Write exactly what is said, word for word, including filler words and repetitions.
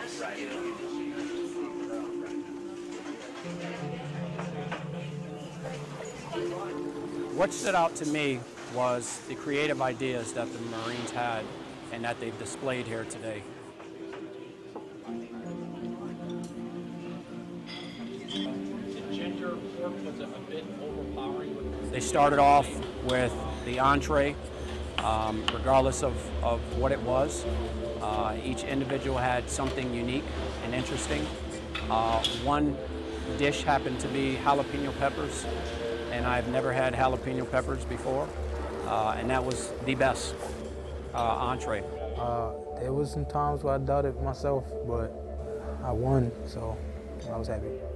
What stood out to me was the creative ideas that the Marines had and that they've displayed here today. The ginger pork was a bit overpowering. They started off with the entree, um, regardless of, of what it was. Uh, each individual had something unique and interesting. Uh, one dish happened to be jalapeno peppers, and I've never had jalapeno peppers before, uh, and that was the best uh, entree. Uh, there was some times where I doubted myself, but I won, so I was happy.